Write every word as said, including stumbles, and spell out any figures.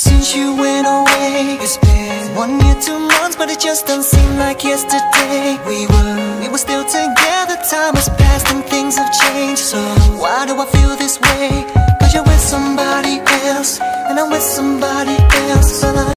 since you went away. It's been one year, two months, but it just doesn't seem like yesterday. We were, we were still together, time has passed and things have changed. So why do I feel